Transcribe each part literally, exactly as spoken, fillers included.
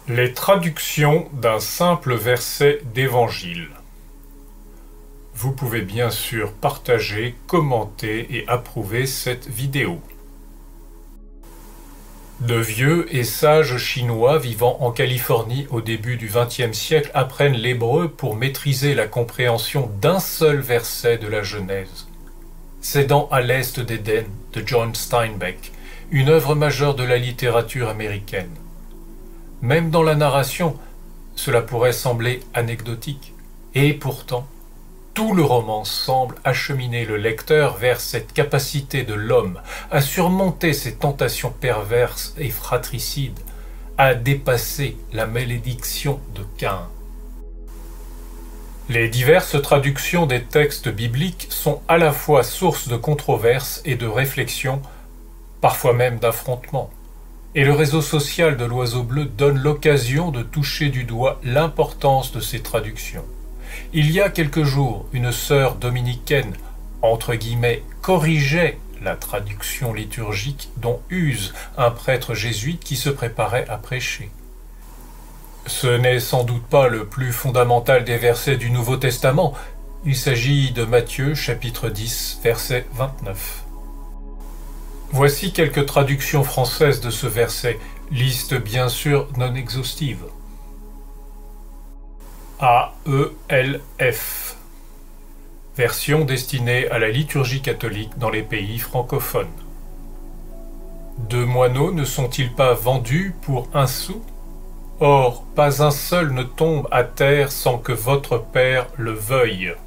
Les traductions d'un simple verset d'Évangile. Vous pouvez bien sûr partager, commenter et approuver cette vidéo. De vieux et sages Chinois vivant en Californie au début du vingtième siècle apprennent l'hébreu pour maîtriser la compréhension d'un seul verset de la Genèse. C'est dans À l'Est d'Éden de John Steinbeck, une œuvre majeure de la littérature américaine. Même dans la narration, cela pourrait sembler anecdotique. Et pourtant, tout le roman semble acheminer le lecteur vers cette capacité de l'homme à surmonter ses tentations perverses et fratricides, à dépasser la malédiction de Caïn. Les diverses traductions des textes bibliques sont à la fois source de controverses et de réflexions, parfois même d'affrontements. Et le réseau social de l'Oiseau Bleu donne l'occasion de toucher du doigt l'importance de ces traductions. Il y a quelques jours, une sœur dominicaine, entre guillemets, corrigeait la traduction liturgique dont use un prêtre jésuite qui se préparait à prêcher. Ce n'est sans doute pas le plus fondamental des versets du Nouveau Testament. Il s'agit de Matthieu, chapitre dix, verset vingt-neuf. Voici quelques traductions françaises de ce verset, liste bien sûr non exhaustive. A E L F, version destinée à la liturgie catholique dans les pays francophones. Deux moineaux ne sont-ils pas vendus pour un sou? Or, pas un seul ne tombe à terre sans que votre Père le veuille.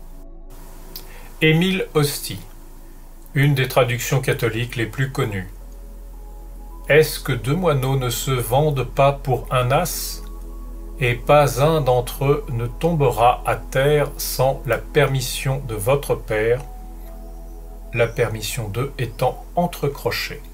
Émile Hosty, une des traductions catholiques les plus connues. Est-ce que deux moineaux ne se vendent pas pour un as? Et pas un d'entre eux ne tombera à terre sans la permission de votre Père, la permission d'eux étant entre crochets.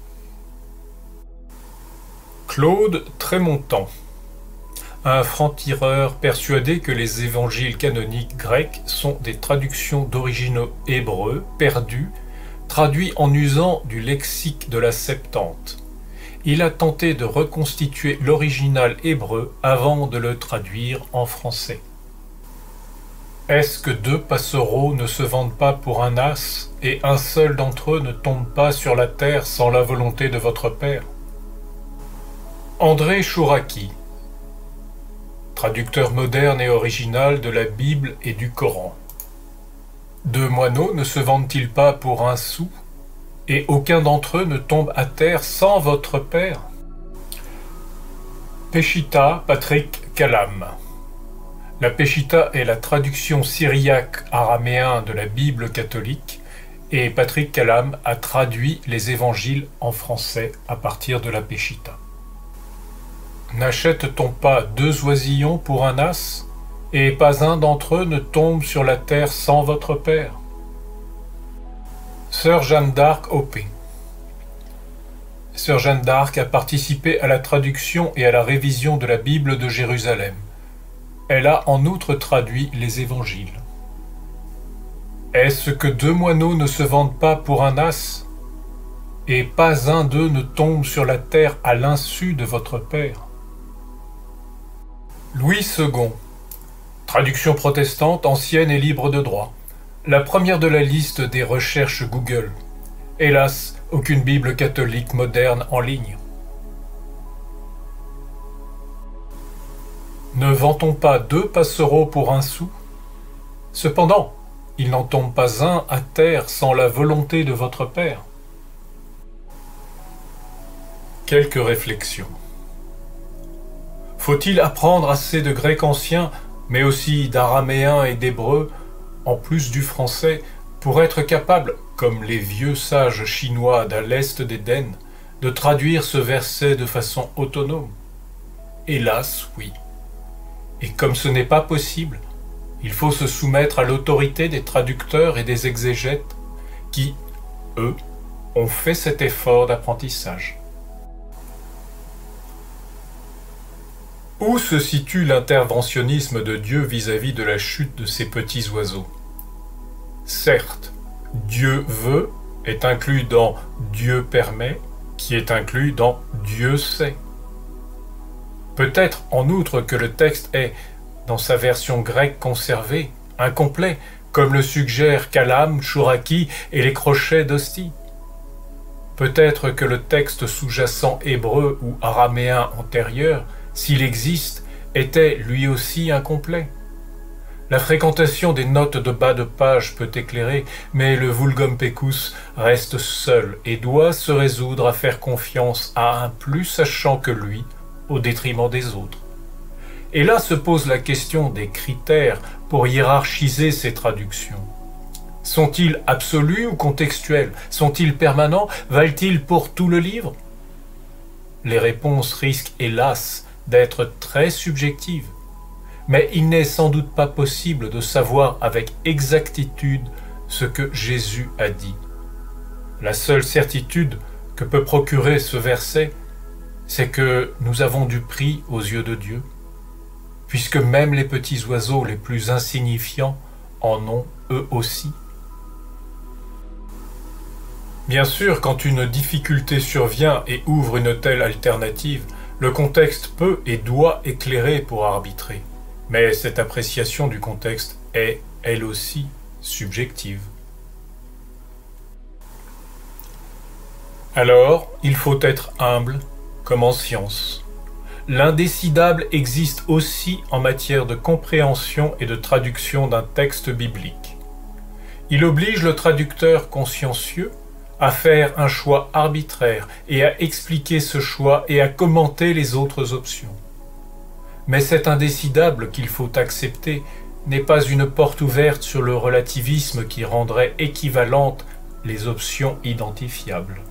Claude Trémontant, un franc-tireur persuadé que les évangiles canoniques grecs sont des traductions d'originaux hébreux perdus, traduits en usant du lexique de la Septante. Il a tenté de reconstituer l'original hébreu avant de le traduire en français. Est-ce que deux passereaux ne se vendent pas pour un as, et un seul d'entre eux ne tombe pas sur la terre sans la volonté de votre Père? André Chouraki, traducteur moderne et original de la Bible et du Coran. Deux moineaux ne se vendent-ils pas pour un sou, et aucun d'entre eux ne tombe à terre sans votre Père? Péchita Patrick Kalam. La Péchita est la traduction syriaque-araméen de la Bible catholique, et Patrick Kalam a traduit les évangiles en français à partir de la Péchita. N'achète-t-on pas deux oisillons pour un as, et pas un d'entre eux ne tombe sur la terre sans votre Père? Sœur Jeanne d'Arc O P. Sœur Jeanne d'Arc a participé à la traduction et à la révision de la Bible de Jérusalem. Elle a en outre traduit les évangiles. Est-ce que deux moineaux ne se vendent pas pour un as, et pas un d'eux ne tombe sur la terre à l'insu de votre Père? Louis Second, traduction protestante ancienne et libre de droit. La première de la liste des recherches Google. Hélas, aucune Bible catholique moderne en ligne. Ne vend-on pas deux passereaux pour un sou? Cependant, il n'en tombe pas un à terre sans la volonté de votre Père. Quelques réflexions. Faut-il apprendre assez de grec ancien, mais aussi d'araméen et d'hébreu, en plus du français, pour être capable, comme les vieux sages chinois d'à l'Est d'Éden, de traduire ce verset de façon autonome? Hélas, oui. Et comme ce n'est pas possible, il faut se soumettre à l'autorité des traducteurs et des exégètes qui, eux, ont fait cet effort d'apprentissage. Où se situe l'interventionnisme de Dieu vis-à-vis de la chute de ces petits oiseaux? Certes, Dieu veut est inclus dans Dieu permet, qui est inclus dans Dieu sait. Peut-être en outre que le texte est, dans sa version grecque conservée, incomplet, comme le suggèrent Kalam, Chouraki et les crochets d'Ostie. Peut-être que le texte sous-jacent hébreu ou araméen antérieur, s'il existe, était lui aussi incomplet. La fréquentation des notes de bas de page peut éclairer, mais le vulgum pecus reste seul et doit se résoudre à faire confiance à un plus sachant que lui, au détriment des autres. Et là se pose la question des critères pour hiérarchiser ces traductions. Sont-ils absolus ou contextuels? Sont-ils permanents? Valent-ils pour tout le livre? Les réponses risquent, hélas, d'être très subjectives. Mais il n'est sans doute pas possible de savoir avec exactitude ce que Jésus a dit. La seule certitude que peut procurer ce verset, c'est que nous avons du prix aux yeux de Dieu, puisque même les petits oiseaux les plus insignifiants en ont eux aussi. Bien sûr, quand une difficulté survient et ouvre une telle alternative, le contexte peut et doit éclairer pour arbitrer. Mais cette appréciation du contexte est, elle aussi, subjective. Alors, il faut être humble, comme en science. L'indécidable existe aussi en matière de compréhension et de traduction d'un texte biblique. Il oblige le traducteur consciencieux à faire un choix arbitraire et à expliquer ce choix et à commenter les autres options. Mais cet indécidable qu'il faut accepter n'est pas une porte ouverte sur le relativisme qui rendrait équivalentes les options identifiables.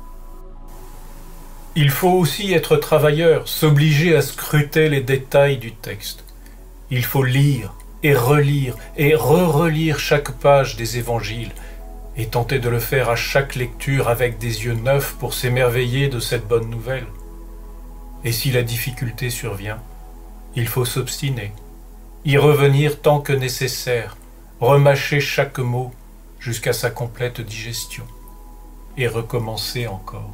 Il faut aussi être travailleur, s'obliger à scruter les détails du texte. Il faut lire et relire et re-relire chaque page des évangiles et tenter de le faire à chaque lecture avec des yeux neufs pour s'émerveiller de cette bonne nouvelle. Et si la difficulté survient, il faut s'obstiner, y revenir tant que nécessaire, remâcher chaque mot jusqu'à sa complète digestion, et recommencer encore.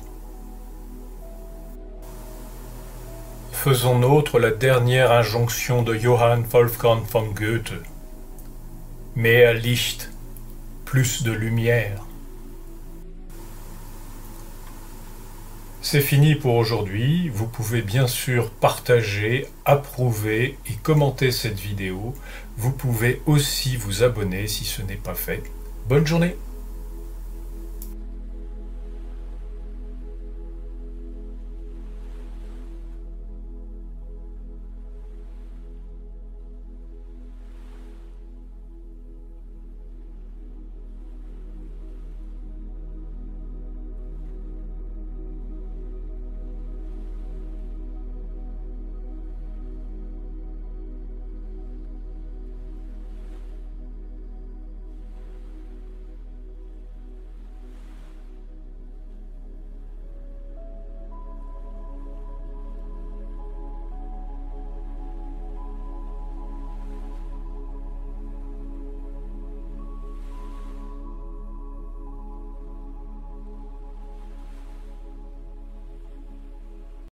Faisons nôtre la dernière injonction de Johann Wolfgang von Goethe. Mehr Licht, plus de lumière. C'est fini pour aujourd'hui. Vous pouvez bien sûr partager, approuver et commenter cette vidéo. Vous pouvez aussi vous abonner si ce n'est pas fait. Bonne journée!